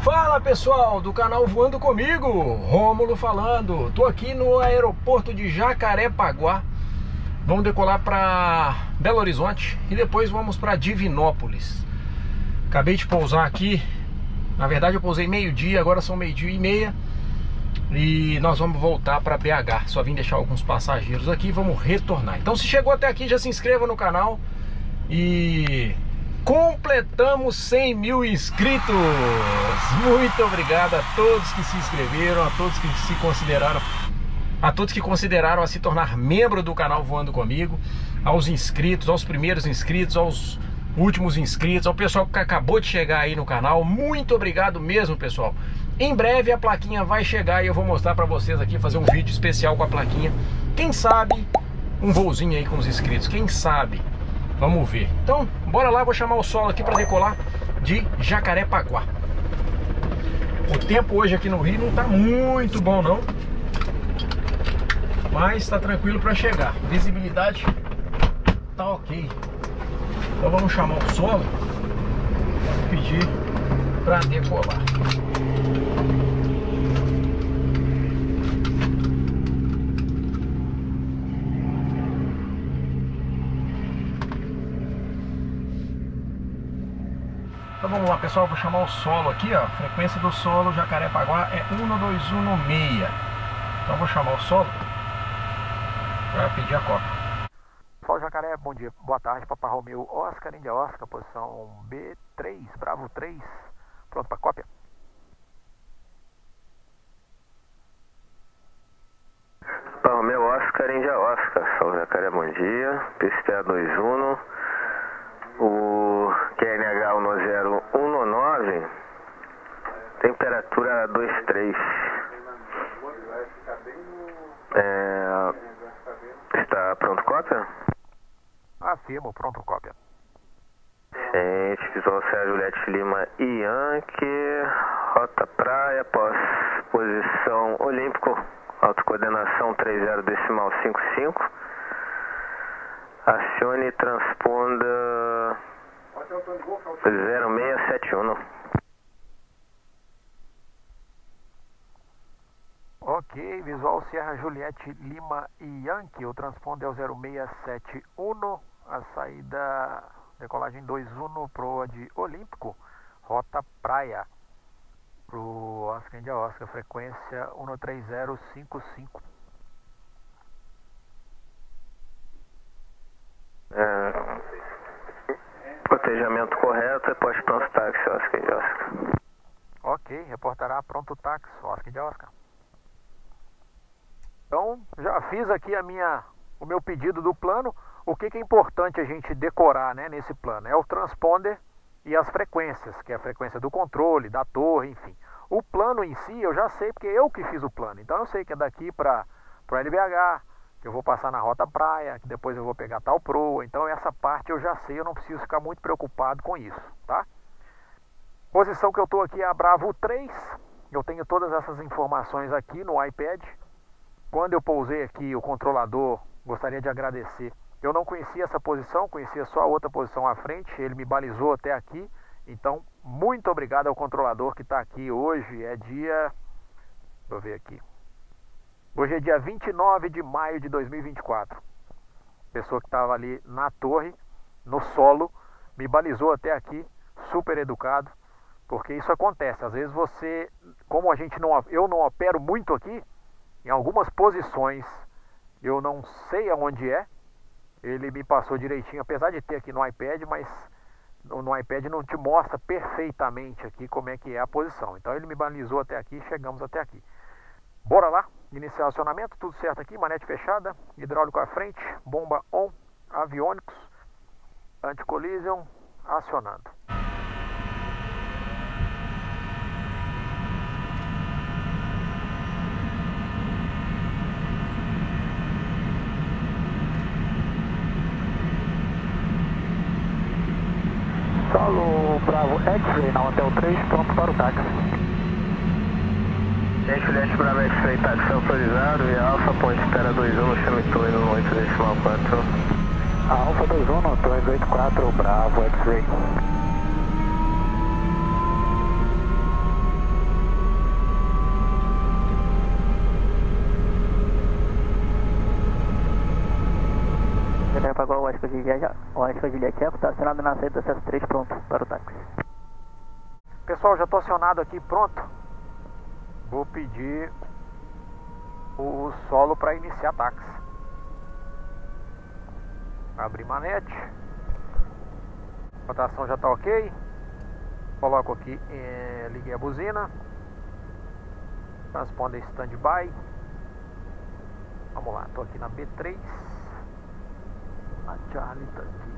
Fala pessoal do canal Voando Comigo, Rômulo falando. Tô aqui no aeroporto de Jacarepaguá. Vamos decolar para Belo Horizonte e depois vamos para Divinópolis. Acabei de pousar aqui. Na verdade eu pousei meio-dia, agora são meio-dia e meia. E nós vamos voltar para BH. Só vim deixar alguns passageiros aqui e vamos retornar. Então se chegou até aqui, já se inscreva no canal. E completamos 100 mil inscritos. Muito obrigado a todos que se inscreveram, a todos que se consideraram, a todos que consideraram a se tornar membro do canal Voando Comigo, aos inscritos, aos primeiros inscritos, aos últimos inscritos, ao pessoal que acabou de chegar aí no canal. Muito obrigado mesmo, pessoal. Em breve a plaquinha vai chegar e eu vou mostrar pra vocês aqui, fazer um vídeo especial com a plaquinha. Quem sabe um voozinho aí com os inscritos, quem sabe? Vamos ver. Então, bora lá, vou chamar o solo aqui para decolar de Jacarepaguá. O tempo hoje aqui no Rio não tá muito bom não, mas tá tranquilo para chegar. Visibilidade tá ok. Então vamos chamar o solo e pedir para decolar. Então vamos lá pessoal, vou chamar o solo aqui, ó. A frequência do solo Jacarepaguá é 1216. Então vou chamar o solo para pedir a cópia. Solo Jacaré, bom dia, boa tarde, Papa Romeu Oscar, Índia Oscar, posição B3, Bravo 3, pronto para cópia. Papa Romeu Oscar, Índia Oscar, Solo Jacaré, bom dia, PSTA 21, o QNH 1019, temperatura 23. Está pronto cópia? Afirmo, pronto cópia. Gente, Visual Sérgio Juliette Lima e Yankee, rota praia, posição olímpico, autocoordenação 30,55. Acione e transponda 0671. Ok, Visual Sierra Juliette Lima e Yankee, o transponde é o 0671, a saída, decolagem 21 proa de Olímpico, rota praia, pro Oscar India Oscar, frequência 13055. Cotejamento correto, reporte pronto táxi, Oscar India Oscar. Ok, reportará pronto táxi, Oscar India Oscar. Então, já fiz aqui o meu pedido do plano. O que é importante a gente decorar, né, nesse plano? É o transponder e as frequências, que é a frequência do controle, da torre, enfim. O plano em si eu já sei, porque eu que fiz o plano. Então eu sei que é daqui para o LBH, que eu vou passar na rota praia, que depois eu vou pegar tal proa. Então essa parte eu já sei, eu não preciso ficar muito preocupado com isso, tá? Posição que eu estou aqui é a Bravo 3. Eu tenho todas essas informações aqui no iPad. Quando eu pousei aqui, o controlador, gostaria de agradecer. Eu não conhecia essa posição, conhecia só a outra posição à frente. Ele me balizou até aqui. Então, muito obrigado ao controlador que está aqui hoje. É dia... Deixa eu ver aqui. Hoje é dia 29 de maio de 2024. Pessoa que estava ali na torre, no solo, me balizou até aqui. Super educado. Porque isso acontece. Às vezes você... Como eu não opero muito aqui, em algumas posições eu não sei aonde é. Ele me passou direitinho, apesar de ter aqui no iPad, mas no iPad não te mostra perfeitamente aqui como é que é a posição. Então ele me balizou até aqui, chegamos até aqui. Bora lá, iniciar o acionamento, tudo certo aqui, manete fechada, hidráulico à frente, bomba on, aviônicos, anti-collision, acionando. Solo Bravo X-Ray na Hotel 3, pronto para o táxi. Gente, Juliette Bravo X-Ray, táxi autorizado e Alfa, ponte espera 21 no chame torre no 8,4. Alfa 21, torre 84, Bravo X-Ray. Oscar Juliette Eco, está acionado na saída do acesso 3, pronto para o táxi. Pessoal, já estou acionado aqui, pronto. Vou pedir o solo para iniciar táxi. Abrir manete. Rotação já está ok. Coloco aqui, liguei a buzina. Transponder standby. Vamos lá, estou aqui na B3. A Charlie está aqui.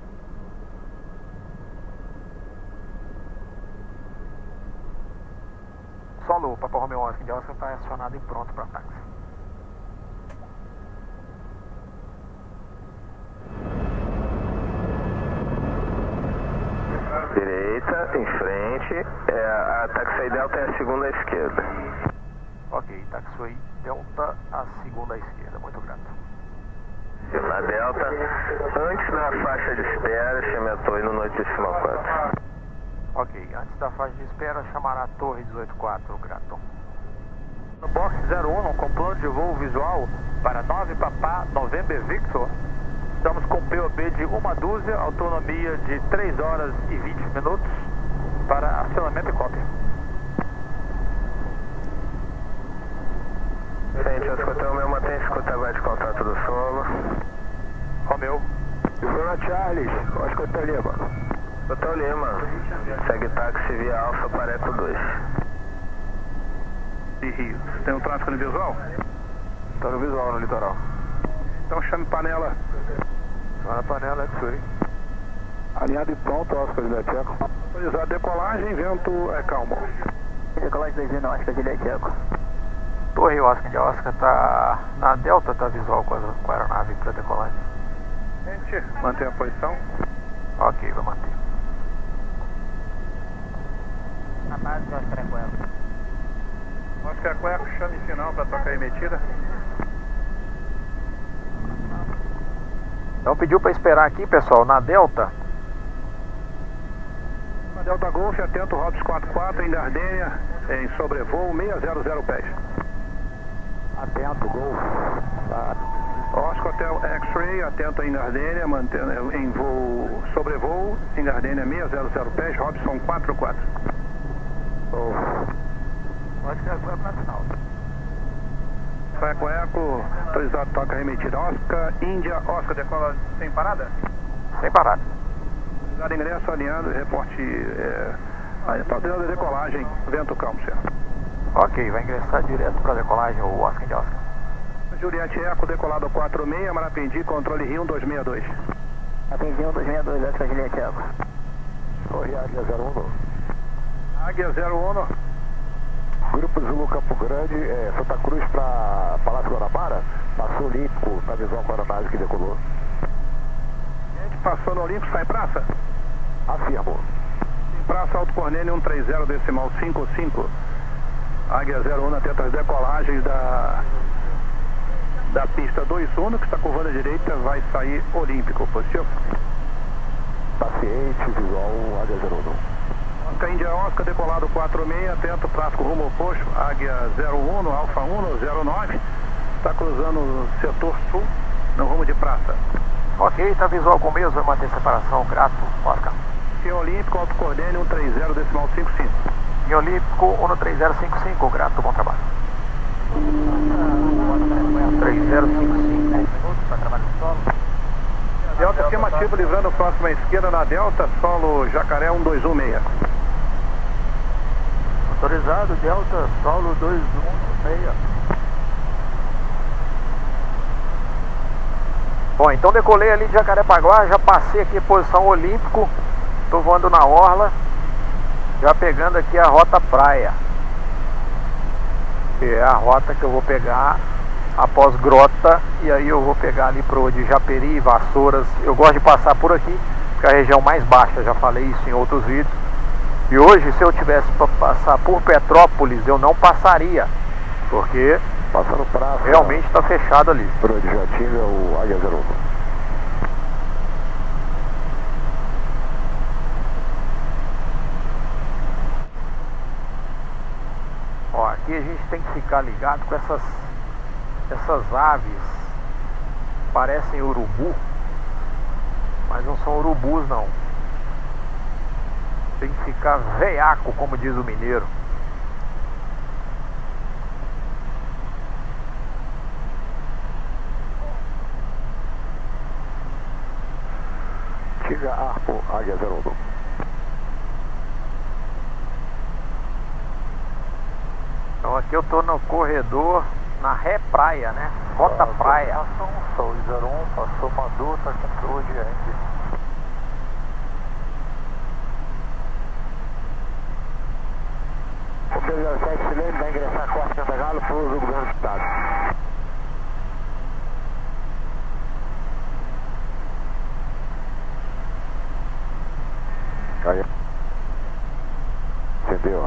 Solo, Papa Romeo Oscar de Oscar está acionado e pronto para táxi. Direita, em frente, a taxi delta é a segunda à esquerda. Ok, taxi delta a segunda à esquerda, muito grato. Na delta, antes da faixa de espera, chame a torre no noite decimal 4. Ok, antes da faixa de espera, chamará a torre 184, grato. No box 01, com plano de voo visual para 9 Papá November Victor. Estamos com POB de 1 dúzia, autonomia de 3 horas e 20 minutos para acionamento e cópia. Frente, Oscar Romeo, mantém escuta vai de contato do solo. Romeu. Zona Charles, Oscar Lima. Hotel Lima, segue táxi via Alfa para Eco 2. De Rio. Tem um tráfego no visual? Está no visual, no litoral. Então chame panela. Vai na panela, X-Ray. Alinhado e pronto, Oscar Juliette Eco. Autorizado decolagem, vento é calmo. Decolagem 2000, Oscar Juliette Eco. Torre Oscar de Oscar está na delta, está visual com a aeronave para decolagem. Gente, mantém a posição. Ok, vou manter. Na base do Oscar Eco. Oscar Eco, chame final para tocar emitida. Então pediu para esperar aqui, pessoal, na delta. Na Delta Golf, atento, Robs 44 em Gardênia, em sobrevoo 600 pés. Atento, Golf. Oscar Hotel X-Ray, atento em Gardênia, mantendo em voo, sobrevoo em Gardênia 600 pés, Robson 44. Oscar Eco nacional. Eco, autorizado toca remetida. Oscar, Índia, Oscar decola sem parada? Sem parada. Autorizado ingresso, alinhando, reporte, autorizado decolagem, vento calmo, senhor. Ok, vai ingressar direto para decolagem o Oscar de Oscar. Juliette Eco, decolado 46, Marapendi, controle Rio 262. Marapendi 262, Oscar Juliette Eco. Torre Águia 01. Águia 01. Grupo Zulu Campo Grande, Santa Cruz para Palácio Guanabara, passou Olímpico, na visão com a aeronave que decolou. Gente, passou no Olímpico, sai praça? Afirmo. Em praça Alto Cornélio 130 decimal 55. Águia 01 atenta às decolagens da pista 21, que está curvando à direita, vai sair Olímpico, positivo? Paciente, visual, Águia 01. Índia Oscar, decolado 46, atento, tráfego rumo oposto, Águia 01, Alfa 1, 09, está cruzando o setor sul, no rumo de praça. Ok, está visual com o mesmo, vai manter separação, grato, Oscar. Em Olímpico, Alto Cordênio 130 decimal 55. Em Olímpico, 13055, grato, bom trabalho. 3055. Para trabalho no solo. Delta afirmativo, livrando próxima à esquerda na Delta, solo Jacaré 1216. Autorizado, Delta, solo 216. Bom, então decolei ali de Jacarepaguá, já passei aqui posição Olímpico, estou voando na orla, já pegando aqui a rota praia, que é a rota que eu vou pegar após Grota, e aí eu vou pegar ali pro de Japeri, Vassouras. Eu gosto de passar por aqui, que é a região mais baixa, já falei isso em outros vídeos. E hoje, se eu tivesse para passar por Petrópolis, eu não passaria, porque passando praça, realmente está fechado ali. Pro de Jatinga, o Águia 01. Ó, aqui a gente tem que ficar ligado com essas aves, parecem urubu, Mas não são urubus não. Tem que ficar veiaco, como diz o mineiro. Tiga Arco, Águia 01. Então aqui eu tô no corredor, na Ré Praia, né? Rota Praia. Saúde 01, passou Madu, tá com saúde ainda. O 07 Silene vai ingressar a Costa Cantagalo para o governo do estado. Aí. Entendeu?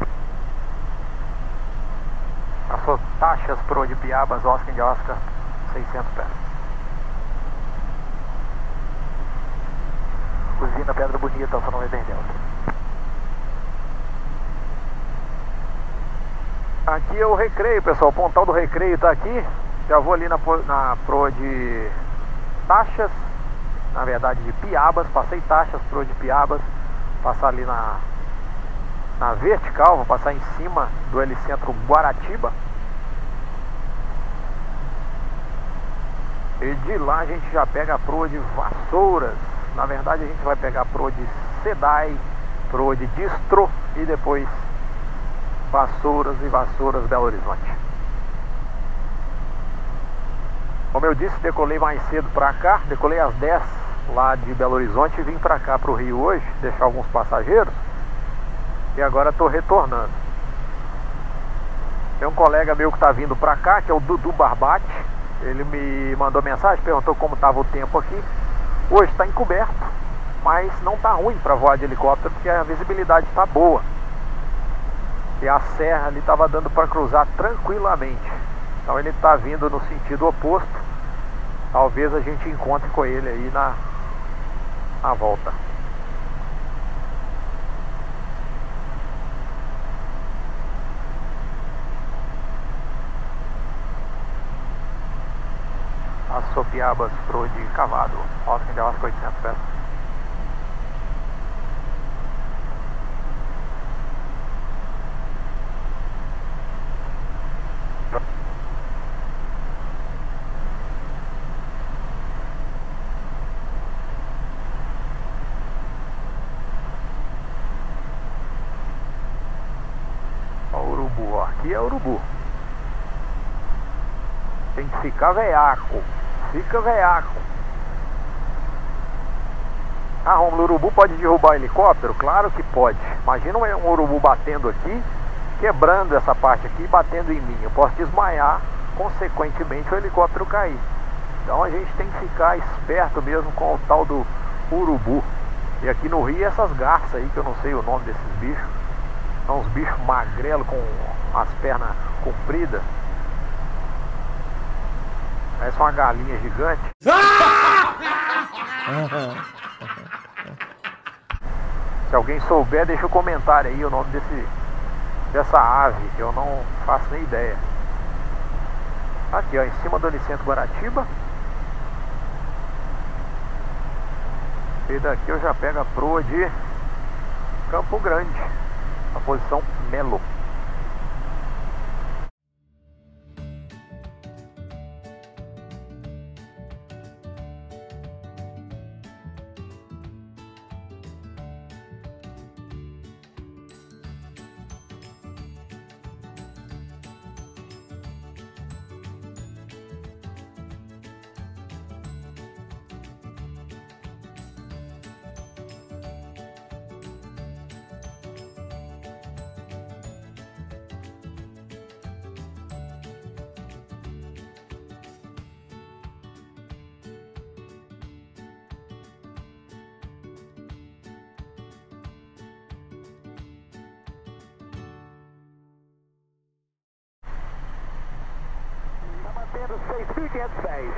Passou Taxas Pro de Piabas, Oscar de Oscar, 600 pés. Usina Pedra Bonita, Alfa November Delta. Aqui é o Recreio, pessoal. O pontal do Recreio tá aqui. Já vou ali na Pro de Taxas, na verdade de Piabas. Passei Taxas Pro de Piabas. Passar ali na vertical, vou passar em cima do Helicentro Guaratiba. E de lá a gente já pega a Pro de Vassouras. Na verdade a gente vai pegar a Pro de Sedai, Pro de Distro e depois Vassouras e Vassouras Belo Horizonte. Como eu disse, decolei mais cedo pra cá. Decolei às 10 lá de Belo Horizonte e vim pra cá pro Rio hoje, deixar alguns passageiros. E agora estou retornando. Tem um colega meu que está vindo para cá, que é o Dudu Barbate. Ele me mandou mensagem, perguntou como estava o tempo aqui. Hoje está encoberto, mas não está ruim para voar de helicóptero, porque a visibilidade está boa. E a serra ali estava dando para cruzar tranquilamente. Então ele está vindo no sentido oposto. Talvez a gente encontre com ele aí na volta. Passou Piabas Pro de Cavado, Oscar de Oscar 800 pés. Ó o urubu, ó. Aqui é urubu. Tem que ficar veiaco. Fica veiaco. Ah, Romulo, o urubu pode derrubar o helicóptero? Claro que pode. Imagina um urubu batendo aqui, quebrando essa parte aqui e batendo em mim. Eu posso desmaiar, consequentemente o helicóptero cair. Então a gente tem que ficar esperto mesmo com o tal do urubu. E aqui no Rio essas garças aí, que eu não sei o nome desses bichos. São uns bichos magrelos com as pernas compridas. Parece uma galinha gigante. Se alguém souber, deixa um comentário aí o nome dessa ave, que eu não faço nem ideia. Aqui, ó, em cima do Helicentro Guaratiba. E daqui eu já pego a proa de Campo Grande, na posição Melo. Mantendo 6.500 pés.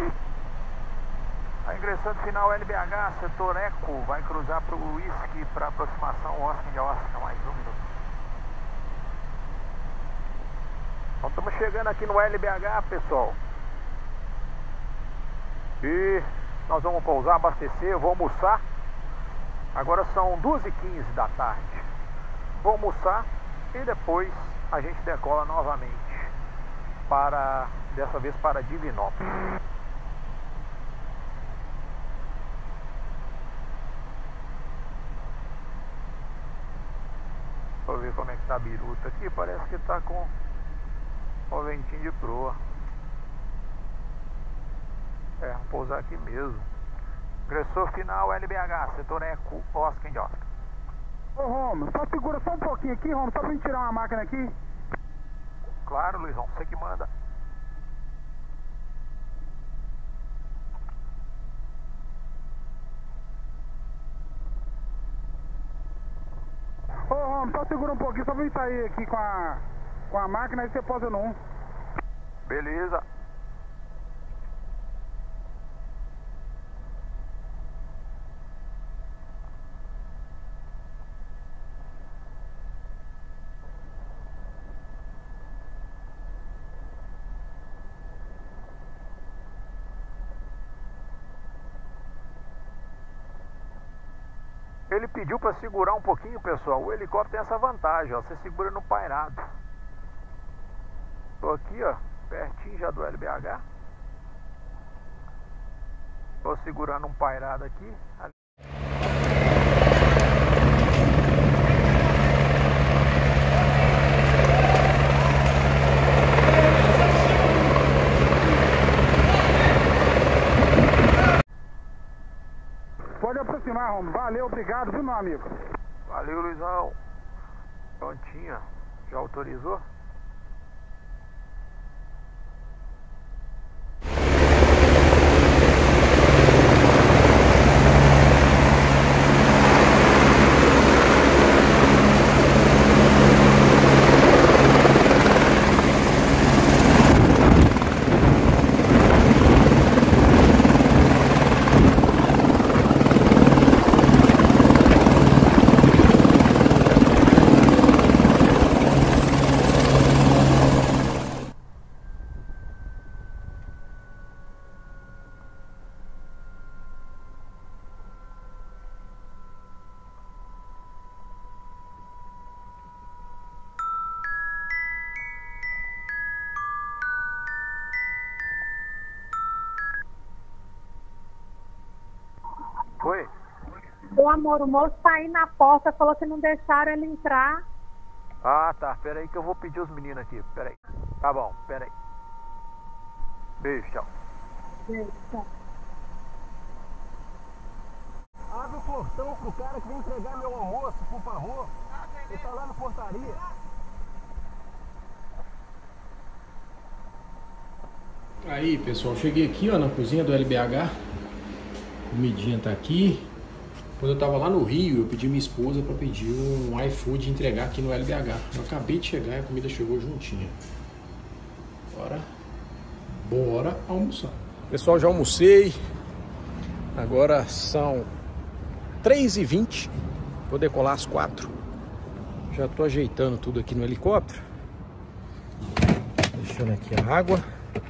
Tá ingressando final LBH, setor Eco, vai cruzar para o Whisky para aproximação Oscar de Oscar, mais um minuto. Então estamos chegando aqui no LBH, pessoal. E Nós vamos pousar, abastecer, vou almoçar. Agora são 2h15 da tarde. Vou almoçar e depois a gente decola novamente. Dessa vez para Divinópolis. Vou ver como é que tá a biruta aqui. Parece que tá com o ventinho de proa. Vamos pousar aqui mesmo. Agressor final LBH, setor Eco, Oscar de Oscar. Ô Romo, só segura só um pouquinho aqui, Romo, só pra gente tirar uma máquina aqui. Claro, Luizão, você que manda. Ô Romo, só segura um pouquinho, só pra gente sair aqui com a máquina, aí você posa no 1. Beleza. Ele pediu para segurar um pouquinho, pessoal. O helicóptero tem essa vantagem, ó. Você segura no pairado. Tô aqui, ó, pertinho já do LBH. Tô segurando um pairado aqui. Pode aproximar, Romo. Valeu, obrigado, viu, meu amigo? Valeu, Luizão. Prontinho, já autorizou? Oi? Ô amor, o moço tá aí na porta, falou que não deixaram ele entrar. Ah, tá. Pera aí que eu vou pedir os meninos aqui. Pera aí. Tá bom, pera aí. Beijo, tchau. Beijo, tchau. Abre o portão pro cara que vem entregar meu almoço, por favor. Ele tá lá na portaria. Aí pessoal, cheguei aqui ó, na cozinha do LBH. Comidinha tá aqui. Quando eu tava lá no Rio, eu pedi minha esposa para pedir um iFood e entregar aqui no LBH. Eu acabei de chegar e a comida chegou juntinha. Bora almoçar. Pessoal, já almocei. Agora são 3h20. Vou decolar às 4. Já tô ajeitando tudo aqui no helicóptero. Deixando aqui a água.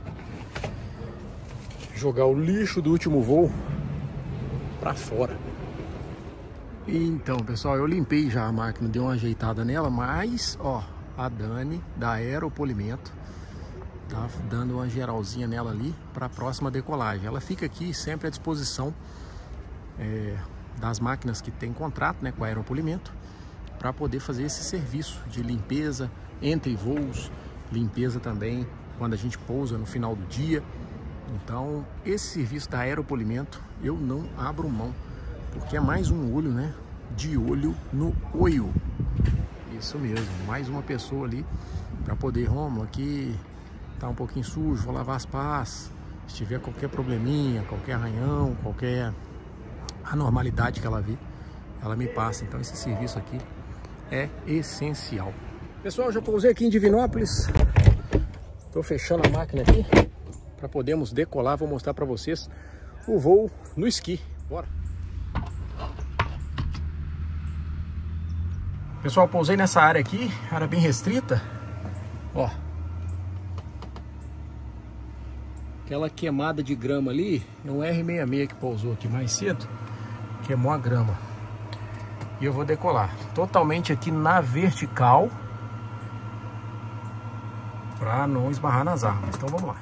Jogar o lixo do último voo para fora. Então, pessoal, eu limpei já a máquina, dei uma ajeitada nela, mas, ó, a Dani da Aeropolimento tá dando uma geralzinha nela ali para a próxima decolagem. Ela fica aqui sempre à disposição das máquinas que tem contrato, né, com a Aeropolimento, para poder fazer esse serviço de limpeza entre voos, limpeza também quando a gente pousa no final do dia. Então, esse serviço da Aeropolimento eu não abro mão, porque é mais um olho, né? De olho no olho. Isso mesmo, mais uma pessoa ali para poder, Romo, aqui tá um pouquinho sujo, vou lavar as pás. Se tiver qualquer probleminha, qualquer arranhão, qualquer anormalidade que ela vê, ela me passa. Então esse serviço aqui é essencial. Pessoal, já pousei aqui em Divinópolis. Tô fechando a máquina aqui para podermos decolar. Vou mostrar para vocês o voo no esqui. Bora! Pessoal, pousei nessa área aqui, área bem restrita. Ó, Aquela queimada de grama ali é um R66 que pousou aqui mais cedo. Queimou a grama. E eu vou decolar totalmente aqui na vertical para não esbarrar nas árvores. Então vamos lá.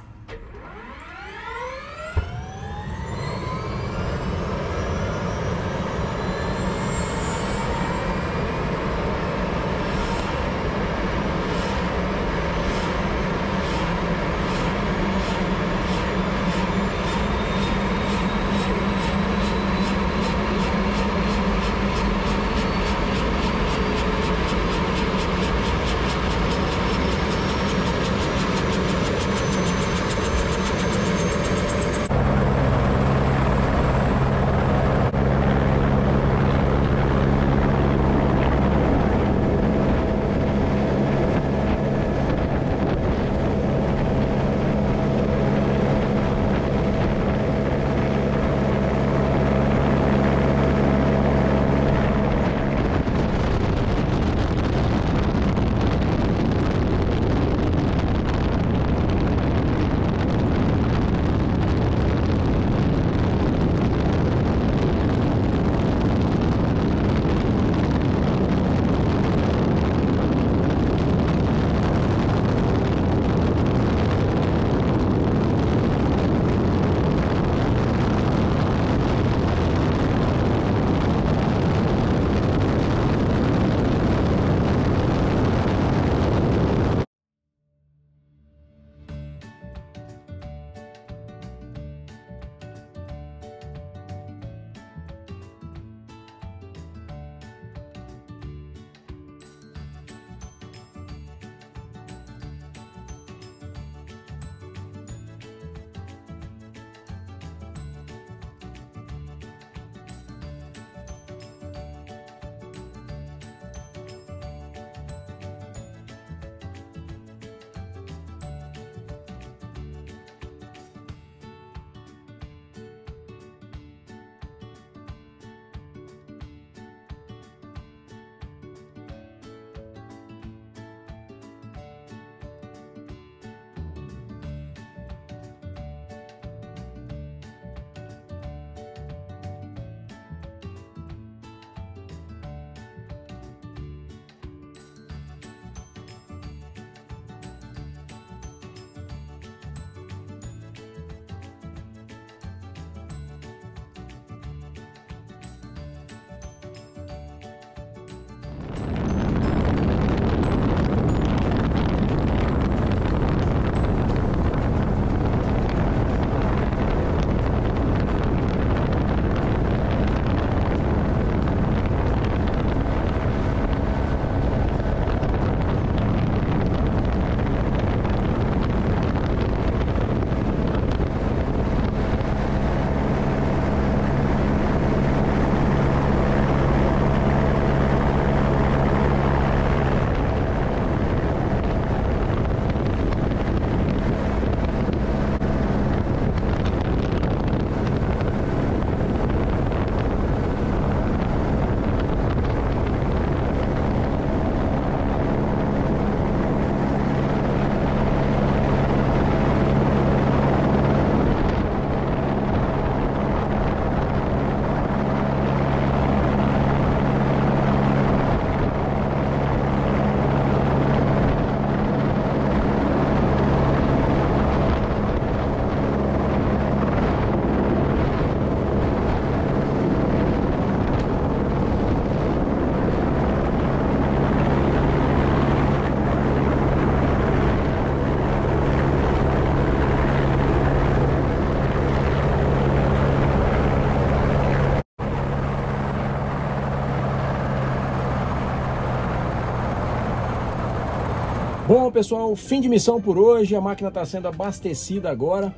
Bom, pessoal, fim de missão por hoje. A máquina está sendo abastecida agora.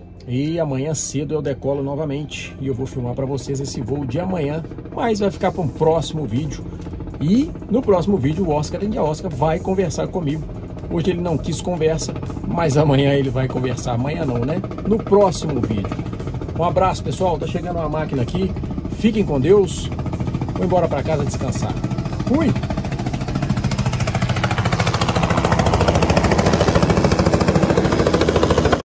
E amanhã cedo eu decolo novamente. E eu vou filmar para vocês esse voo de amanhã. Mas vai ficar para um próximo vídeo. E no próximo vídeo o Oscar India Oscar vai conversar comigo. Hoje ele não quis conversa, mas amanhã ele vai conversar. Amanhã não, né? No próximo vídeo. Um abraço, pessoal. Tá chegando uma máquina aqui. Fiquem com Deus. Vou embora para casa descansar. Fui!